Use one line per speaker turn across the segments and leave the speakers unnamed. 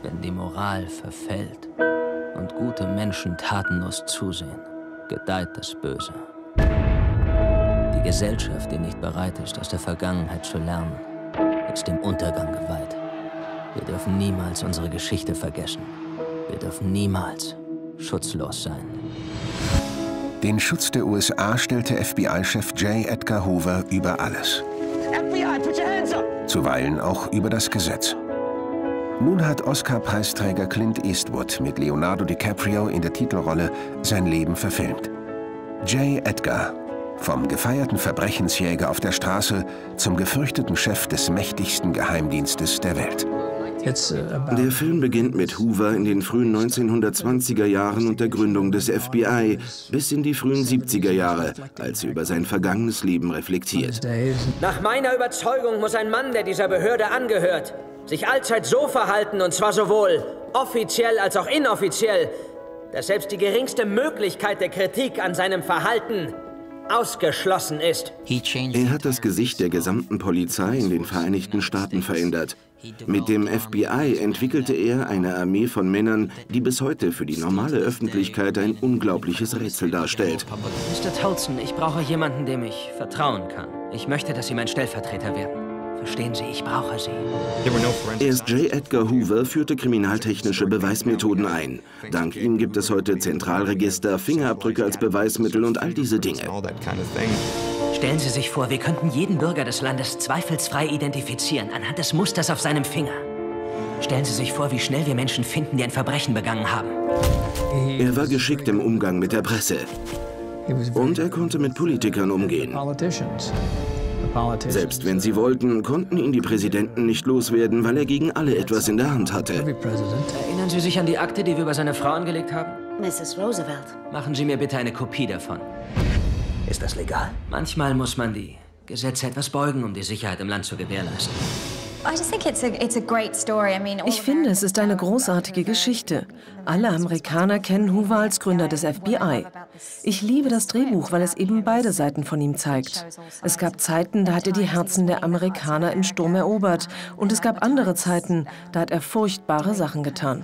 Wenn die Moral verfällt und gute Menschen tatenlos zusehen, gedeiht das Böse. Die Gesellschaft, die nicht bereit ist, aus der Vergangenheit zu lernen, ist dem Untergang geweiht. Wir dürfen niemals unsere Geschichte vergessen. Wir dürfen niemals schutzlos sein.
Den Schutz der USA stellte FBI-Chef J. Edgar Hoover über alles.
FBI, put your hands up!
Zuweilen auch über das Gesetz. Nun hat Oscar-Preisträger Clint Eastwood mit Leonardo DiCaprio in der Titelrolle sein Leben verfilmt. J. Edgar, vom gefeierten Verbrechensjäger auf der Straße zum gefürchteten Chef des mächtigsten Geheimdienstes der Welt.
Der Film beginnt mit Hoover in den frühen 1920er Jahren und der Gründung des FBI bis in die frühen 70er Jahre, als er über sein vergangenes Leben reflektiert.
Nach meiner Überzeugung muss ein Mann, der dieser Behörde angehört, sich allzeit so verhalten, und zwar sowohl offiziell als auch inoffiziell, dass selbst die geringste Möglichkeit der Kritik an seinem Verhalten ausgeschlossen ist.
Er hat das Gesicht der gesamten Polizei in den Vereinigten Staaten verändert. Mit dem FBI entwickelte er eine Armee von Männern, die bis heute für die normale Öffentlichkeit ein unglaubliches Rätsel darstellt.
Mr. Tolson, ich brauche jemanden, dem ich vertrauen kann. Ich möchte, dass Sie mein Stellvertreter werden. Verstehen Sie, ich brauche Sie.
Erst J. Edgar Hoover führte kriminaltechnische Beweismethoden ein. Dank ihm gibt es heute Zentralregister, Fingerabdrücke als Beweismittel und all diese Dinge.
Stellen Sie sich vor, wir könnten jeden Bürger des Landes zweifelsfrei identifizieren, anhand des Musters auf seinem Finger. Stellen Sie sich vor, wie schnell wir Menschen finden, die ein Verbrechen begangen haben.
Er war geschickt im Umgang mit der Presse. Und er konnte mit Politikern umgehen. Selbst wenn sie wollten, konnten ihn die Präsidenten nicht loswerden, weil er gegen alle etwas in der Hand hatte.
Erinnern Sie sich an die Akte, die wir über seine Frau angelegt haben?
Mrs. Roosevelt.
Machen Sie mir bitte eine Kopie davon.
Ist das legal?
Manchmal muss man die Gesetze etwas beugen, um die Sicherheit im Land zu gewährleisten.
Ich finde, es ist eine großartige Geschichte. Alle Amerikaner kennen Hoover als Gründer des FBI. Ich liebe das Drehbuch, weil es eben beide Seiten von ihm zeigt. Es gab Zeiten, da hat er die Herzen der Amerikaner im Sturm erobert. Und es gab andere Zeiten, da hat er furchtbare Sachen getan.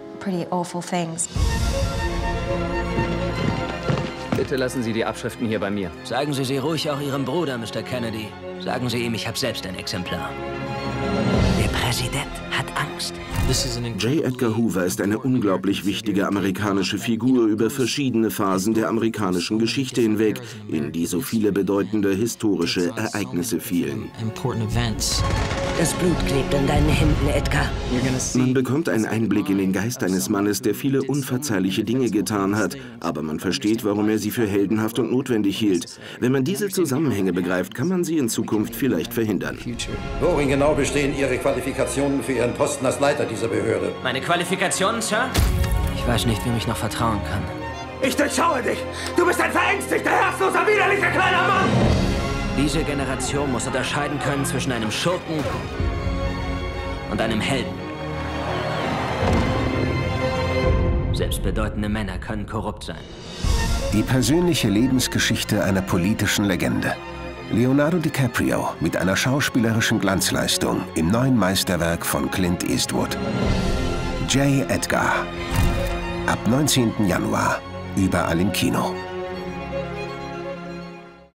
Bitte lassen Sie die Abschriften hier bei mir.
Sagen Sie ruhig auch Ihrem Bruder, Mr. Kennedy. Sagen Sie ihm, ich habe selbst ein Exemplar. Der Präsident hat Angst.
J. Edgar Hoover ist eine unglaublich wichtige amerikanische Figur über verschiedene Phasen der amerikanischen Geschichte hinweg, in die so viele bedeutende historische Ereignisse fielen.
Das Blut klebt an deinen Händen, Edgar.
Man bekommt einen Einblick in den Geist eines Mannes, der viele unverzeihliche Dinge getan hat, aber man versteht, warum er sie für heldenhaft und notwendig hielt. Wenn man diese Zusammenhänge begreift, kann man sie in Zukunft vielleicht verhindern.
Worin genau bestehen Ihre Qualifikationen für Ihren Posten als Leiter dieser Behörde?
Meine Qualifikationen, Sir? Ich weiß nicht, wem ich noch vertrauen kann.
Ich durchschaue dich! Du bist ein verängstigter, herzloser, widerlicher kleiner Mann!
Diese Generation muss unterscheiden können zwischen einem Schurken und einem Helden. Selbst bedeutende Männer können korrupt sein.
Die persönliche Lebensgeschichte einer politischen Legende. Leonardo DiCaprio mit einer schauspielerischen Glanzleistung im neuen Meisterwerk von Clint Eastwood. J. Edgar. Ab 19. Januar überall im Kino.